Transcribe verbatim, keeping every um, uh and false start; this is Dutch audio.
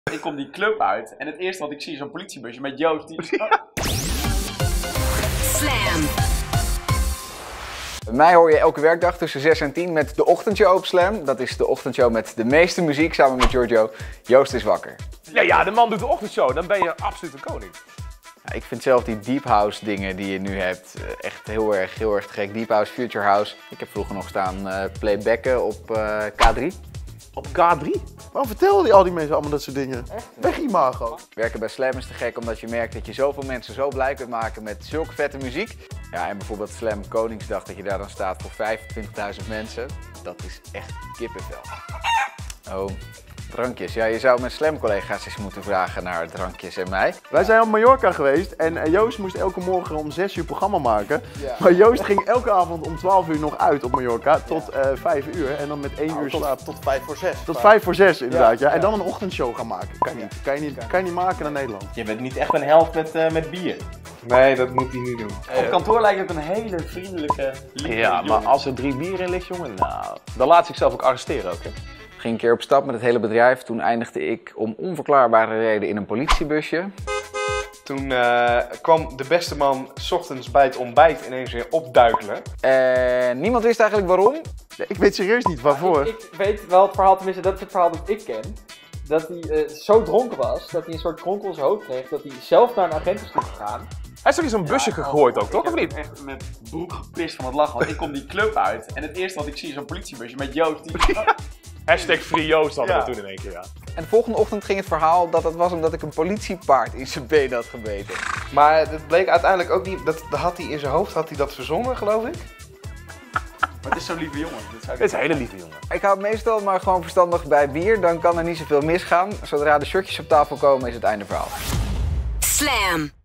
Ik kom die club uit en het eerste wat ik zie is een politiebusje met Joost die... Slam. Bij mij hoor je elke werkdag tussen zes en tien met de ochtendshow op Slam. Dat is de ochtendshow met de meeste muziek samen met Giorgio. Joost is wakker. Ja, ja, de man doet de ochtendshow, dan ben je absoluut een koning. Ja, ik vind zelf die deep house dingen die je nu hebt echt heel erg, heel erg te gek. Deep house, future house. Ik heb vroeger nog staan uh, playbacken op uh, K drie. Op K drie? Waarom vertellen die al die mensen allemaal dat soort dingen? Echt? Weg imago. Werken bij Slam is te gek omdat je merkt dat je zoveel mensen zo blij kunt maken met zulke vette muziek. Ja, en bijvoorbeeld Slam Koningsdag, dat je daar dan staat voor vijfentwintigduizend mensen. Dat is echt kippenvel. Oh, drankjes. Ja, je zou mijn Slam-collega's eens moeten vragen naar drankjes en mij. Wij zijn op Mallorca geweest en Joost moest elke morgen om zes uur programma maken. Ja. Maar Joost ging elke avond om twaalf uur nog uit op Mallorca tot uh, vijf uur. En dan met één nou, uur tot, slaap. Tot vijf voor zes. Tot vijf voor zes inderdaad, ja. ja. ja. En dan een ochtendshow gaan maken. Kan niet, kan je niet, kan je niet maken naar Nederland. Je bent niet echt een held met, uh, met bier. Nee, dat moet hij niet doen. Op kantoor lijkt het een hele vriendelijke, lieve Ja, maar jongen. als er drie bier in ligt, jongen, nou, dan laat ik zelf ook arresteren ook, hè. Ging een keer op stap met het hele bedrijf. Toen eindigde ik om onverklaarbare reden in een politiebusje. Toen uh, kwam de beste man 's ochtends bij het ontbijt ineens weer opduikelen. En niemand wist eigenlijk waarom. Ik weet serieus niet waarvoor. Ik, ik weet wel het verhaal, tenminste dat is het verhaal dat ik ken. Dat hij uh, zo dronken was, dat hij een soort kronkel in zijn hoofd kreeg, dat hij zelf naar een agent is gegaan. Hij is toch in zo'n busje gegooid ook, toch? Of Ik niet? heb echt met broek gepist van het lachen, want ik kom die club uit en het eerste wat ik zie is een politiebusje met Joost die... Hashtag Free Joost hadden Ja. we toen in één keer, ja. En de volgende ochtend ging het verhaal dat het was omdat ik een politiepaard in zijn been had gebeten. Maar het bleek uiteindelijk ook niet, dat, dat had hij in zijn hoofd had hij dat verzonnen, geloof ik. Maar het is zo'n lieve jongen. Dit zou ik Dit is een hele lieve jongen. Ik hou meestal maar gewoon verstandig bij bier, dan kan er niet zoveel misgaan. Zodra de shotjes op tafel komen is het einde verhaal. Slam.